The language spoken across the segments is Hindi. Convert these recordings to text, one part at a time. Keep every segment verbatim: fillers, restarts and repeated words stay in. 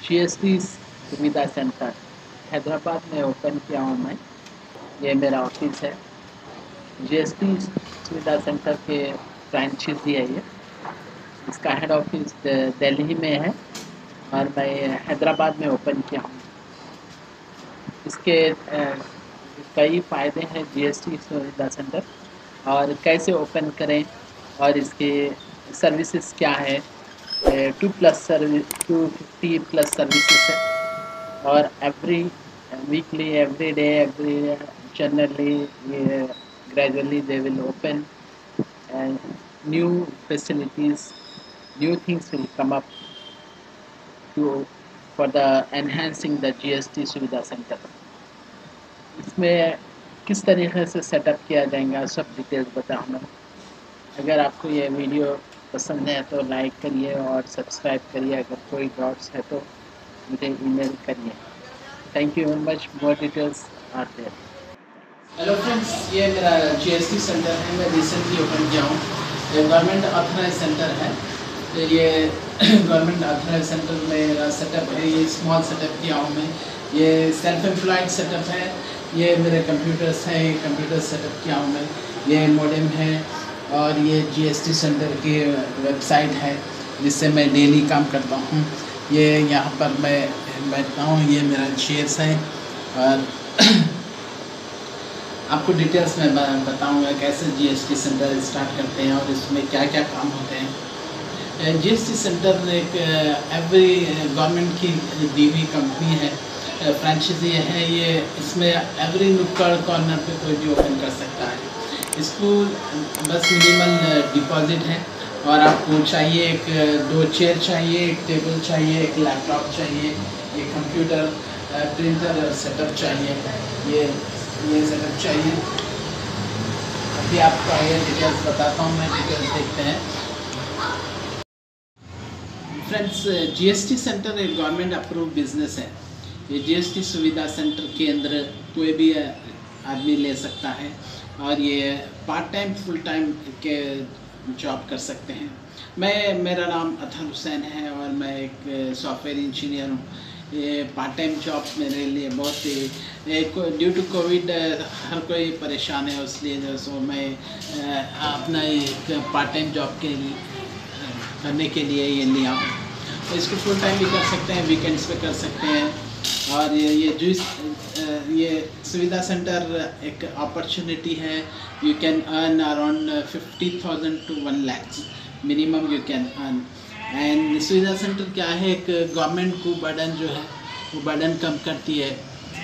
जीएसटी सुविधा सेंटर हैदराबाद में ओपन किया हूँ मैं। ये मेरा ऑफिस है। जीएसटी सुविधा सेंटर के ब्रांचेस ही है ये। इसका हेड ऑफिस दिल्ली में है और मैं हैदराबाद में ओपन किया हूँ। इसके कई फ़ायदे हैं जीएसटी सुविधा सेंटर, और कैसे ओपन करें और इसके सर्विसेज क्या है। Two plus service to fifty plus services है, और every weekly, every day, every generally, gradually they will open and new facilities, new things will come up to for the enhancing the G S T सुविधा सेंटर। इसमें किस तरीके से सेटअप किया जाएगा सब डिटेल्स बताऊँगा। अगर आपको ये वीडियो पसंद है तो लाइक करिए और सब्सक्राइब करिए। अगर कोई डाउट्स है तो मुझे ईमेल करिए। Thank you very much. More details are there. Hello friends, ये मेरा जीएसटी सेंटर है। मैं रिसेंटली ओपन किया हूँ। ये गवर्नमेंट ऑथराइज सेंटर है। तो ये गवर्नमेंट ऑथराइज सेंटर में मेरा सेटअप है। ये स्मॉल सेटअप किया हूँ मैं। ये सेल्फ एम्प्लॉयड सेटअप है। ये मेरे कंप्यूटर्स हैं, ये कंप्यूटर सेटअप किया हूँ मैं। ये मॉडेम है और ये जीएसटी सेंटर की वेबसाइट है जिससे मैं डेली काम करता हूँ। ये यहाँ पर मैं बैठता हूँ। ये मेरा चेयर्स है और आपको डिटेल्स में बताऊंगा कैसे जीएसटी सेंटर स्टार्ट करते हैं और इसमें क्या क्या काम होते हैं। जीएसटी सेंटर एक एवरी गवर्नमेंट की दी हुई कंपनी है, फ्रेंचाइजी है ये। इसमें एवरी नुक्कड़ कॉर्नर पे कोई भी ओपन कर सकता है। इसको बस मिनिमल डिपॉजिट है और आपको चाहिए एक दो चेयर चाहिए, एक टेबल चाहिए, एक लैपटॉप चाहिए, एक कंप्यूटर, प्रिंटर और सेटअप चाहिए। ये ये सेटअप चाहिए। अभी आपको आइए डिटेल्स बताता हूँ मैं। डिटेल्स देखते हैं फ्रेंड्स। जीएसटी सेंटर एक गवर्नमेंट अप्रूव बिजनेस है। ये जीएसटी सुविधा सेंटर के अंदर कोई भी आदमी ले सकता है और ये पार्ट टाइम फुल टाइम के जॉब कर सकते हैं। मैं मेरा नाम अतहर हुसैन है और मैं एक सॉफ्टवेयर इंजीनियर हूँ। ये पार्ट टाइम जॉब मेरे लिए बहुत ही, ड्यू टू कोविड हर कोई परेशान है, इसलिए जो सो मैं अपना एक पार्ट टाइम जॉब के करने के लिए ये लिया हूँ। तो इसको फुल टाइम भी कर सकते हैं, वीकेंड्स पे कर सकते हैं। और ये ये जो ये सुविधा सेंटर एक अपॉर्चुनिटी है। You can earn around fifty thousand to one lakhs minimum you can earn. And सुविधा सेंटर क्या है, एक गवर्नमेंट को बर्डन जो है वो बर्डन कम करती है।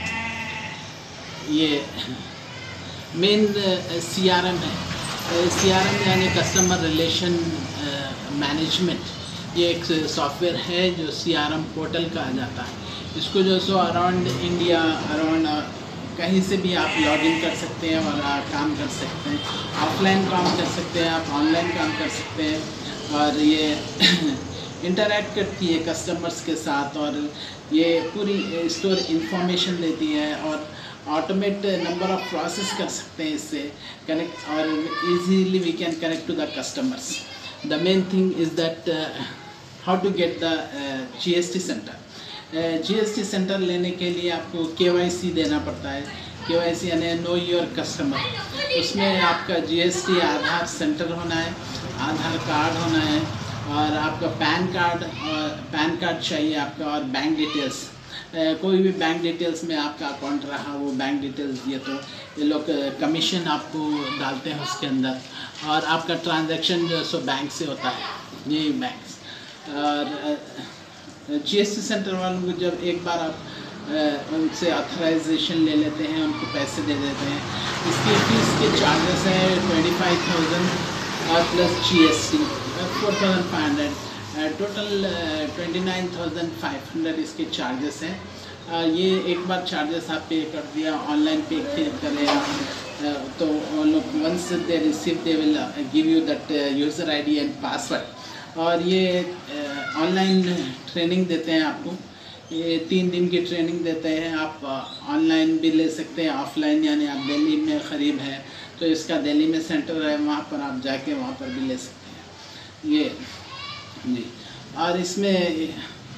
ये मेन सीआरएम है। सीआरएम यानी कस्टमर रिलेशन मैनेजमेंट। ये एक सॉफ्टवेयर है जो सीआरएम पोर्टल कहा जाता है। इसको जो सो अराउंड इंडिया, अराउंड कहीं से भी आप लॉगिन कर सकते हैं और आप काम कर सकते हैं। ऑफलाइन काम कर सकते हैं, आप ऑनलाइन काम कर सकते हैं। और ये इंटरैक्ट करती है कस्टमर्स के साथ और ये पूरी स्टोर इंफॉर्मेशन देती है और ऑटोमेट नंबर ऑफ प्रोसेस कर सकते हैं इससे कनेक्ट, और easily we can connect to the customers. The main thing is that how to get the GST centre. GST centre लेने के लिए आपको केवाईसी देना पड़ता है। केवाईसी यानी नो योर कस्टमर। उसमें आपका जीएसटी आधार सेंटर होना है, आधार कार्ड होना है और आपका पैन कार्ड, और पैन कार्ड चाहिए आपका, और बैंक डिटेल्स। कोई भी बैंक डिटेल्स में आपका अकाउंट रहा वो बैंक डिटेल्स दिए तो ये लोग कमीशन आपको डालते हैं उसके अंदर। और आपका ट्रांजैक्शन जो सो बैंक से होता है, यही बैंक। और जीएसटी सेंटर वालों को जब एक बार आप उनसे ऑथराइजेशन ले लेते हैं, उनको पैसे दे देते हैं, इसकी फीस के चार्जेस हैं ट्वेंटी फाइव थाउजेंड और plus GST four thousand five hundred, total twenty nine thousand five hundred इसके चार्जेस हैं। uh, ये एक बार चार्जेस आप पे कर दिया, ऑनलाइन पे करें uh, तो लोग once they receive they will give you that user ID and password. और ये ऑनलाइन ट्रेनिंग देते हैं आपको। ये तीन दिन की ट्रेनिंग देते हैं। आप ऑनलाइन भी ले सकते हैं, ऑफलाइन यानी आप दिल्ली में क़रीब है तो इसका दिल्ली में सेंटर है, वहाँ पर आप जाके वहाँ पर भी ले सकते हैं ये जी। और इसमें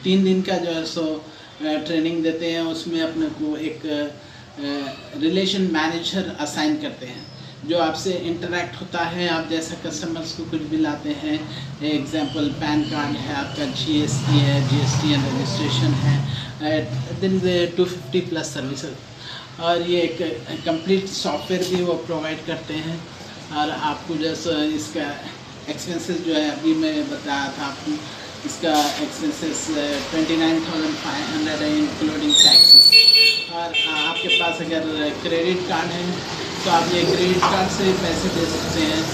तीन दिन का जो है सो ट्रेनिंग देते हैं। उसमें अपने को एक रिलेशन मैनेजर असाइन करते हैं जो आपसे इंटरेक्ट होता है। आप जैसा कस्टमर्स को कुछ भी लाते हैं, एग्जांपल पैन कार्ड है आपका, जीएसटी है, जीएसटी एंड रजिस्ट्रेशन है, दिन टू फिफ्टी प्लस सर्विसेज, और ये एक कंप्लीट सॉफ्टवेयर भी वो प्रोवाइड करते हैं। और आपको जैसा इसका एक्सपेंसेस जो है अभी मैं बताया था आपको, इसका expenses twenty nine thousand five hundred है इंक्लूडिंग टैक्सेस। और आपके पास अगर क्रेडिट कार्ड है तो आप ये क्रेडिट कार्ड से पैसे दे सकते हैं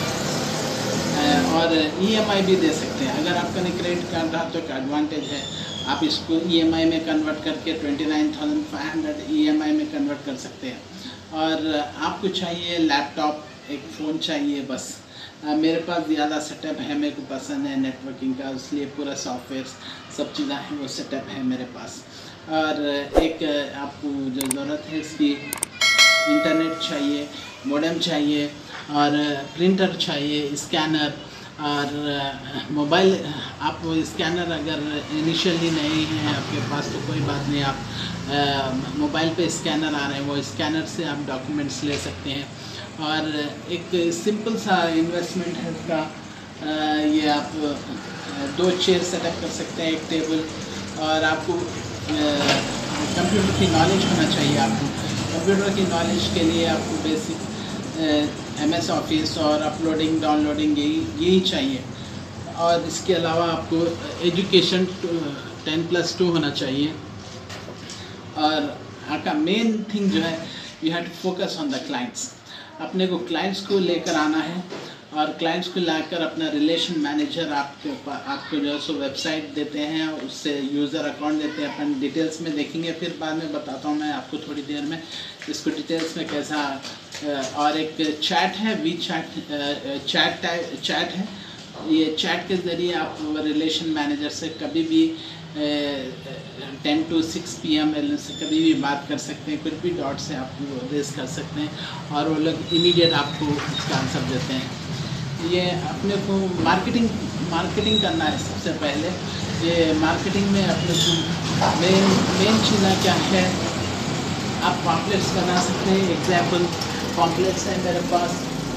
और ईएमआई भी दे सकते हैं। अगर आपका नहीं क्रेडिट कार्ड रहा तो एक एडवांटेज है, आप इसको ईएमआई में कन्वर्ट करके twenty nine thousand five hundred EMI में कन्वर्ट कर सकते हैं। और आपको चाहिए लैपटॉप, एक फ़ोन चाहिए बस। आ, मेरे पास ज़्यादा सेटअप है, मेरे को पसंद है नेटवर्किंग का, इसलिए पूरा सॉफ्टवेयर सब चीज़ें हैं वो सेटअप है मेरे पास। और एक आपको जो ज़रूरत है इसकी इंटरनेट चाहिए, मॉडेम चाहिए और प्रिंटर चाहिए, स्कैनर और मोबाइल। आप स्कैनर अगर इनिशियली नहीं है आपके पास तो कोई बात नहीं, आप मोबाइल पे स्कैनर आ रहे हैं वो स्कैनर से आप डॉक्यूमेंट्स ले सकते हैं। और एक सिंपल सा इन्वेस्टमेंट है इसका, ये आप दो चेयर सेटअप कर सकते हैं, एक टेबल। और आपको कंप्यूटर की नॉलेज होना चाहिए। आपको कंप्यूटर की नॉलेज के लिए आपको बेसिक एम एस ऑफिस और अपलोडिंग डाउनलोडिंग यही यही चाहिए। और इसके अलावा आपको एजुकेशन टेन प्लस टू होना चाहिए। और आपका मेन थिंग जो है, you have to focus on the clients. अपने को क्लाइंट्स को लेकर आना है और क्लाइंट्स को लाकर अपना रिलेशन मैनेजर आपके आपको जो है सो वेबसाइट देते हैं, उससे यूज़र अकाउंट देते हैं। अपन डिटेल्स में देखेंगे, फिर बाद में बताता हूँ मैं आपको थोड़ी देर में इसको डिटेल्स में कैसा। और एक चैट है, we chat chat type chat है। ये चैट के ज़रिए आप रिलेशन मैनेजर से कभी भी ten to six P M से कभी भी बात कर सकते हैं, कुछ भी डॉट से आप रेस कर सकते हैं और वो लोग इमीडिएट आपको उसका आंसर देते हैं। ये अपने को मार्केटिंग मार्केटिंग करना है सबसे पहले। ये मार्केटिंग में अपने को मेन मेन चीज़ें क्या है, आप पॉम्पलेट्स बना सकते हैं। एग्जाम्पल पॉम्पलेट्स है मेरे पास,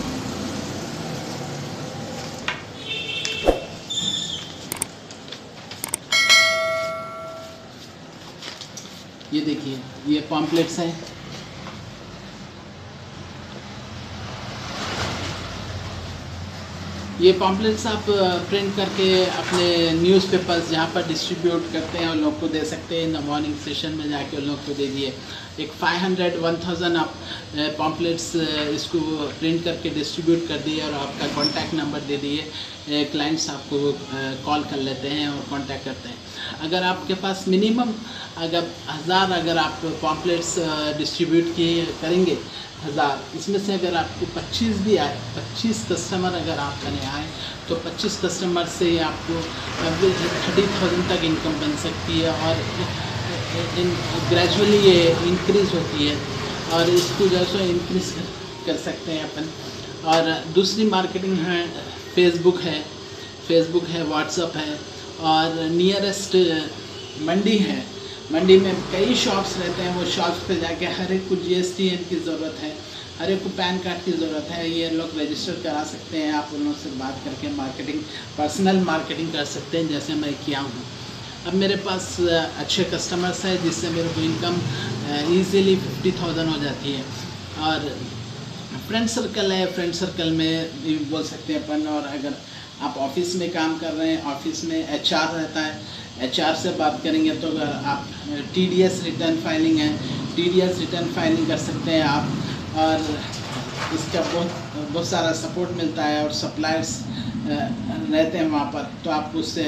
ये देखिए ये पॉम्पलेट्स हैं। ये पॉम्पलेट्स आप प्रिंट करके अपने न्यूज़पेपर्स जहाँ पर डिस्ट्रीब्यूट करते हैं उन लोग को दे सकते हैं। इन द मॉर्निंग सेशन में जाके उन लोग को दे दिए। एक फाइव हंड्रेड वन थाउजेंड आप पॉम्पलेट्स इसको प्रिंट करके डिस्ट्रीब्यूट कर दिए और आपका कॉन्टैक्ट नंबर दे दिए। क्लाइंट्स आपको कॉल कर लेते हैं और कॉन्टैक्ट करते हैं। अगर आपके पास मिनिमम अगर हज़ार अगर आप पॉम्पलेट्स डिस्ट्रीब्यूट किए करेंगे हज़ार, इसमें से अगर आपको पच्चीस भी आए, पच्चीस कस्टमर अगर आप करने आए तो पच्चीस कस्टमर से आपको थर्टी थाउजेंड तक इनकम बन सकती है। और इन ग्रेजुअली ये इंक्रीज़ होती है और इसको जो है इंक्रीज़ कर सकते हैं अपन। और दूसरी मार्केटिंग है, फेसबुक है फेसबुक है व्हाट्सअप है और नियरेस्ट मंडी है। मंडी में कई शॉप्स रहते हैं, वो शॉप्स पे जाके हर एक को जीएसटीएन की ज़रूरत है, हर एक को पैन कार्ड की ज़रूरत है, ये लोग रजिस्टर करा सकते हैं। आप उन लोगों से बात करके मार्केटिंग, पर्सनल मार्केटिंग कर सकते हैं जैसे मैं किया हूँ। अब मेरे पास अच्छे कस्टमर्स हैं जिससे मेरे को इनकम ईज़िली फिफ्टी थाउजेंड हो जाती है। और फ्रेंड सर्कल है, फ्रेंड सर्कल में भी बोल सकते हैं अपन। और अगर आप ऑफिस में काम कर रहे हैं, ऑफिस में एचआर रहता है, एचआर से बात करेंगे तो अगर आप टीडीएस रिटर्न फाइलिंग है, टीडीएस रिटर्न फाइलिंग कर सकते हैं आप। और इसका बहुत बहुत सारा सपोर्ट मिलता है और सप्लायर्स रहते हैं वहाँ पर, तो आप उससे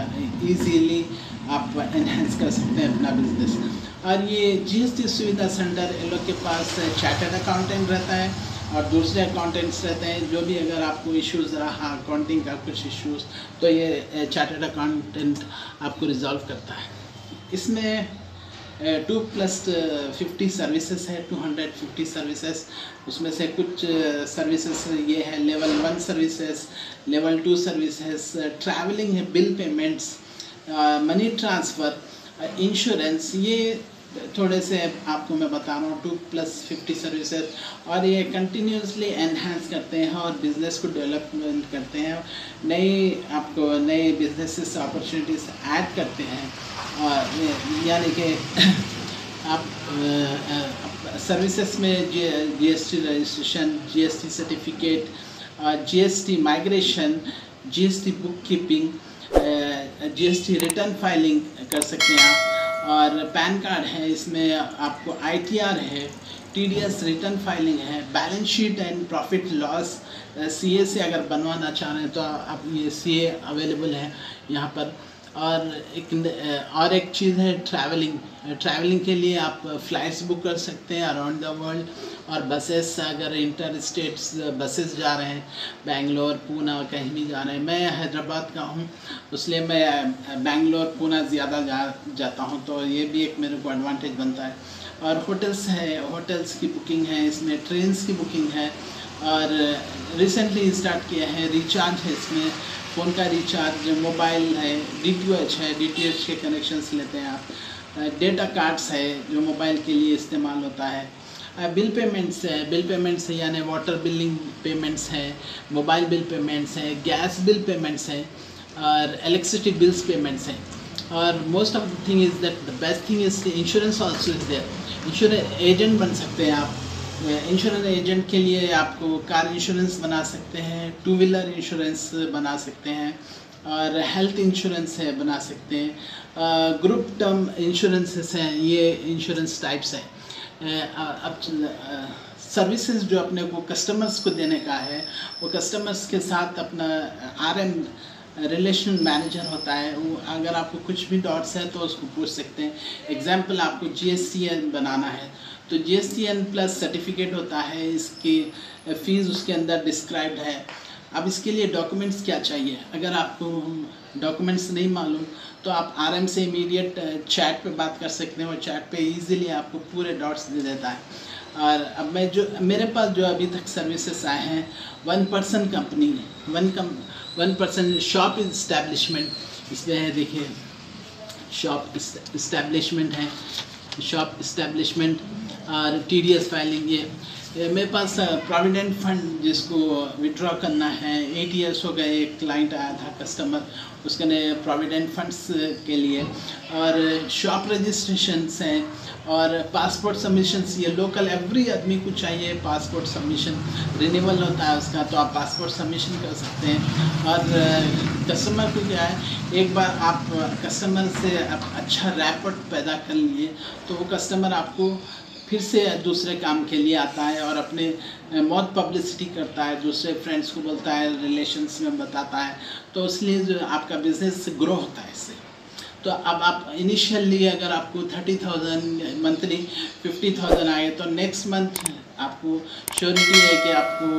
इजीली आप एनहेंस कर सकते हैं अपना बिजनेस। और ये जीएसटी सुविधा सेंटर, इन लोग के पास चार्टर्ड अकाउंटेंट रहता है और दूसरे अकाउंटेंट्स रहते हैं। जो भी अगर आपको इश्यूज़ रहा अकाउंटिंग का कुछ इश्यूज़, तो ये चार्टर्ड अकाउंटेंट आपको रिजॉल्व करता है। इसमें टू प्लस फिफ्टी सर्विसेज है, टू हंड्रेड फिफ्टी सर्विसेज। उसमें से कुछ सर्विसेज ये है, level one services, level two services, travelling है, bill payments, money transfer, insurance, ये थोड़े से आपको मैं बता रहा हूँ टू प्लस फिफ्टी सर्विसेज, और ये कंटिन्यूसली एनहांस करते हैं और बिज़नेस को डेवलपमेंट करते हैं, नई आपको नए बिजनेसेस अपॉर्चुनिटीज़ ऐड करते हैं। और यानी कि आप सर्विसेज में G GST registration, GST certificate, GST migration, GST book keeping, GST return filing कर सकते हैं आप, और पैन कार्ड है, इसमें आपको आईटीआर है, टीडीएस रिटर्न फाइलिंग है, balance sheet and profit loss, CA से अगर बनवाना चाह रहे हैं तो आप ये सीए अवेलेबल है यहाँ पर। और एक और एक चीज़ है ट्रैवलिंग, ट्रैवलिंग के लिए आप फ़्लाइट्स बुक कर सकते हैं अराउंड द वर्ल्ड, और बसेस, अगर इंटर स्टेट्स बसेस जा रहे हैं, बेंगलोर, पूना, कहीं भी जा रहे हैं। मैं हैदराबाद का हूँ, इसलिए मैं बेंगलोर, पूना ज़्यादा जा जाता हूँ, तो ये भी एक मेरे को एडवांटेज बनता है। और होटल्स है, होटल्स की बुकिंग है, इसमें ट्रेन्स की बुकिंग है, और रिसेंटली स्टार्ट किया है रिचार्ज है, इसमें फ़ोन का रिचार्ज, मोबाइल है, डीटीएच है, डीटीएच के कनेक्शंस लेते हैं आप, डेटा कार्ड्स है जो मोबाइल के लिए इस्तेमाल होता है, बिल पेमेंट्स है, बिल पेमेंट्स है यानी वाटर बिलिंग पेमेंट्स है, मोबाइल बिल पेमेंट्स है, गैस बिल पेमेंट्स है, और इलेक्ट्रिसिटी बिल्स पेमेंट्स हैं। और most of the thing is that the best thing is insurance also is there. Insurance agent बन सकते हैं आप, इंश्योरेंस एजेंट के लिए आपको कार इंश्योरेंस बना सकते हैं, टू व्हीलर इंश्योरेंस बना सकते हैं, और हेल्थ इंश्योरेंस है बना सकते हैं, ग्रुप टर्म इंश्योरेंसेस हैं, ये इंश्योरेंस टाइप्स हैं। अब सर्विसेज जो अपने को कस्टमर्स को देने का है, वो कस्टमर्स के साथ अपना आरएम रिलेशन मैनेजर होता है, वो अगर आपको कुछ भी डॉट्स है तो उसको पूछ सकते हैं। एग्जांपल, आपको जीएसटीएन बनाना है तो जीएसटीएन प्लस सर्टिफिकेट होता है, इसकी फ़ीस उसके अंदर डिस्क्राइब्ड है। अब इसके लिए डॉक्यूमेंट्स क्या चाहिए, अगर आपको डॉक्यूमेंट्स नहीं मालूम तो आप आरएम से इमीडिएट चैट पे बात कर सकते हैं, और चैट पे इजीली आपको पूरे डॉट्स दे देता है। और अब मैं जो मेरे पास जो अभी तक सर्विसेज आए हैं, one person company, one cum one person shop establishment, इसमें है देखिए शॉप इस्टेब्लिशमेंट है, शॉप इस्टेब्लिशमेंट और टीडीएस फाइलिंग। ये, ये मेरे पास प्रोविडेंट फंड जिसको विड्रॉ करना है, एट इयर्स हो गए, एक क्लाइंट आया था कस्टमर, उसके ने प्रोविडेंट फंड्स के लिए, और शॉप रजिस्ट्रेशंस हैं, और पासपोर्ट सबमिशंस, ये लोकल एवरी आदमी को चाहिए पासपोर्ट सबमिशन, रिन्यूअल होता है उसका, तो आप पासपोर्ट सबमिशन कर सकते हैं। और कस्टमर को क्या है, एक बार आप कस्टमर से आप अच्छा रैपोर्ट पैदा कर लिए तो वो कस्टमर आपको फिर से दूसरे काम के लिए आता है, और अपने बहुत पब्लिसिटी करता है, दूसरे फ्रेंड्स को बोलता है, रिलेशंस में बताता है, तो इसलिए जो आपका बिज़नेस ग्रो होता है इससे। तो अब आप इनिशियली अगर आपको thirty thousand monthly fifty thousand आए तो नेक्स्ट मंथ आपको श्योरिटी है कि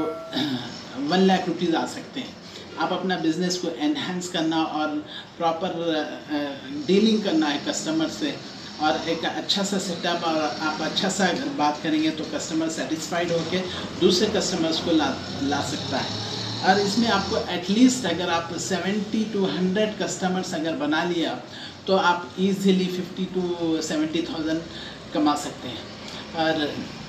आपको वन लाख रुपीज़ आ सकते हैं। आप अपना बिज़नेस को एनहांस करना और प्रॉपर डीलिंग करना है कस्टमर से, और एक अच्छा सा सेटअप, और आप अच्छा सा अगर बात करेंगे तो कस्टमर सेटिस्फाइड होकर दूसरे कस्टमर्स को ला ला सकता है। और इसमें आपको एटलीस्ट अगर आप सेवेंटी टू हंड्रेड कस्टमर्स अगर बना लिया तो आप easily fifty to seventy thousand कमा सकते हैं। और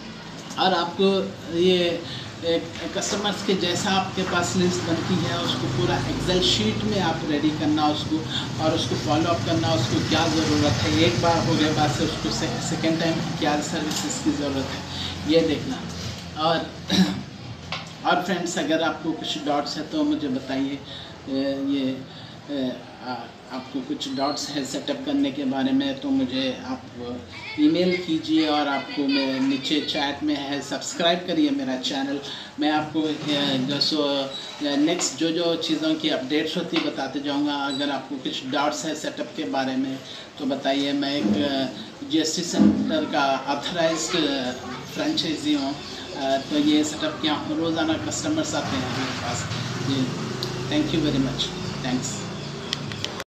और आपको ये कस्टमर्स के जैसा आपके पास लिस्ट बनती है, उसको पूरा एक्सेल शीट में आप रेडी करना उसको, और उसको फॉलो अप करना, उसको क्या ज़रूरत है, एक बार हो गए बाद से उसको सेकेंड टाइम क्या सर्विसेज की ज़रूरत है ये देखना। और और फ्रेंड्स, अगर आपको कुछ डाउट्स है तो मुझे बताइए, ये आ, आपको कुछ डाउट्स है सेटअप करने के बारे में तो मुझे आप ईमेल कीजिए, और आपको मैं नीचे चैट में है, सब्सक्राइब करिए मेरा चैनल। मैं आपको जो सो नेक्स्ट जो जो चीज़ों की अपडेट्स होती है बताते जाऊंगा। अगर आपको कुछ डाउट्स है सेटअप के बारे में तो बताइए। मैं एक जीएसटी सेंटर का ऑथराइज्ड फ्रेंचाइजी हूँ, तो ये सेटअप किया हूँ, रोज़ाना कस्टमर्स आते हैं मेरे पास। जी, thank you very much, thanks.